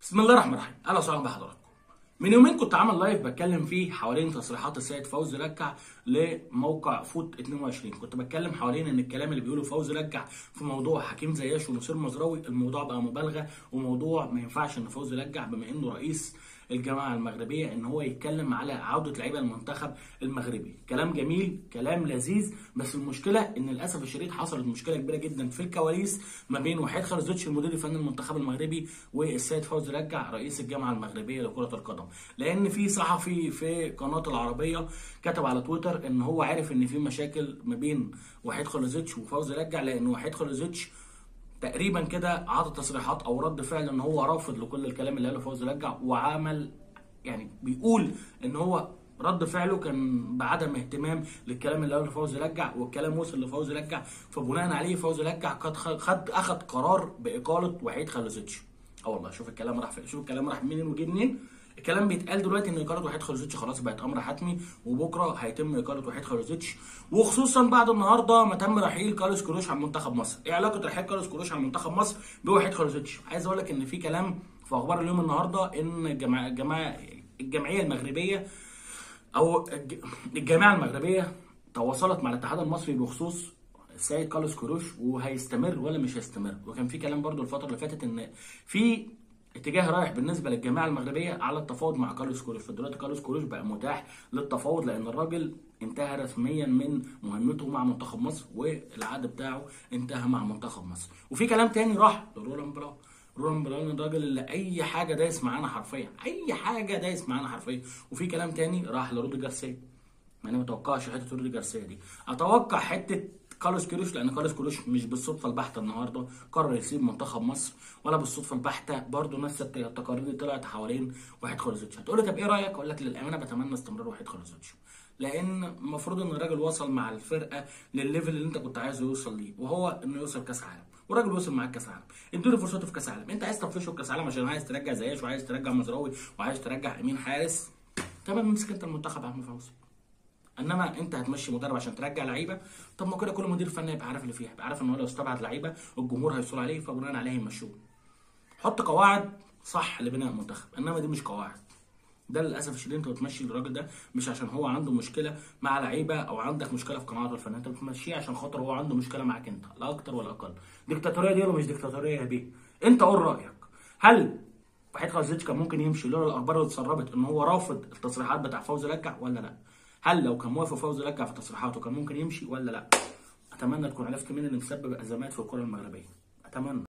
بسم الله الرحمن الرحيم، اهلا وسهلا بحضراتكم. من يومين كنت عامل لايف بتكلم فيه حوالين تصريحات السيد فوزي لكع لموقع فوت 22. كنت بتكلم حوالين ان الكلام اللي بيقوله فوزي لكع في موضوع حكيم زياش ونصير مزراوي الموضوع بقى مبالغه، وموضوع ما ينفعش ان فوزي لكع بما انه رئيس الجامعه المغربيه ان هو يتكلم على عوده لعيبه المنتخب المغربي. كلام جميل، كلام لذيذ، بس المشكله ان للاسف الشديد حصلت مشكله كبيره جدا في الكواليس ما بين وحيد خرزوتش المدير الفني للمنتخب المغربي والسيد فوزي لكع رئيس الجامعه المغربيه لكره القدم. لان في صحفي في قناه العربيه كتب على تويتر ان هو عارف ان في مشاكل ما بين وحيد خرزوتش وفوزي لكع، لان وحيد خرزوتش تقريبا كده عطى تصريحات او رد فعل ان هو رافض لكل الكلام اللي قاله فوزي لكع، وعمل يعني بيقول ان هو رد فعله كان بعدم اهتمام للكلام اللي قاله فوزي لكع، والكلام وصل لفوزي لكع، فبناء عليه فوزي لكع اخذ قرار باقاله وحيد خرزوتش. والله شوف الكلام راح فين، شوف الكلام راح منين وجه منين. الكلام بيتقال دلوقتي ان اقاله وحيد خرزوتش خلاص بقت امر حتمي، وبكره هيتم اقاله وحيد خرزوتش، وخصوصا بعد النهارده ما تم رحيل كارلوس كروش عن منتخب مصر. ايه علاقه رحيل كارلوس كروش عن منتخب مصر بوحيد خرزوتش؟ عايز اقول لك ان في كلام في اخبار اليوم النهارده ان الجمعيه المغربيه او الجامعه المغربيه تواصلت مع الاتحاد المصري بخصوص السيد كارلوس كروش وهيستمر ولا مش هيستمر. وكان في كلام برضو الفتره اللي فاتت ان في اتجاه رايح بالنسبه للجامعه المغربيه على التفاوض مع كارلوس كروش، فدلوقتي كارلوس كروش بقى متاح للتفاوض لان الراجل انتهى رسميا من مهمته مع منتخب مصر والعقد بتاعه انتهى مع منتخب مصر. وفي كلام تاني راح لرولان براون. رولان براون الراجل اللي اي حاجه دايس معانا حرفيا، اي حاجه دايس معانا حرفيا. وفي كلام تاني راح لرودي جارسيا. ما انا ما اتوقعش حته رودي جارسيا دي، اتوقع حته كارلوس كروش، لان كارلوس كروش مش بالصدفه البحته النهارده قرر يسيب منتخب مصر، ولا بالصدفه البحته برضه نفس التقارير دي طلعت حوالين وحيد خرزوتش. هتقول لي طب ايه رايك؟ اقول لك للامانه بتمنى استمرار وحيد خرزوتش، لان المفروض ان الراجل وصل مع الفرقه للليفل اللي انت كنت عايزه يوصل ليه، وهو انه يوصل كاس عالم، والراجل وصل معاك كاس عالم. اديله فرصته في كاس عالم. انت عايز تطفشه في كاس عالم عشان عايز ترجع زياش وعايز ترجع مزراوي وعايز ترجع امين حارس، تمام امسك انت المنتخب يا عم فوزي. انما انت هتمشي مدرب عشان ترجع لعيبه؟ طب ما كده كل مدير فني يبقى عارف اللي فيها، يبقى عارف ان هو لو استبعد لعيبه الجمهور هيصول عليه، فبناء عليه يمشوه. حط قواعد صح لبناء المنتخب، انما دي مش قواعد. ده للاسف الشديد انت بتمشي الراجل ده مش عشان هو عنده مشكله مع لعيبه او عندك مشكله في قناعته الفنيه، انت بتمشيه عشان خاطر هو عنده مشكله معاك انت، لا اكتر ولا اقل. ديكتاتوريه دي ولا مش ديكتاتوريه يا بيه؟ انت قول رايك. هل وحيد خرزوتش كان ممكن يمشي لولا الاخبار اللي اتسربت ان هو رافض التصريحات بتاع فوزي لكع ولا لا؟ هل لو كان موافق فوزي لكع في تصريحاته كان ممكن يمشي ولا لا؟ اتمنى تكون عرفت مين اللي مسبب ازمات في الكره المغربيه، اتمنى.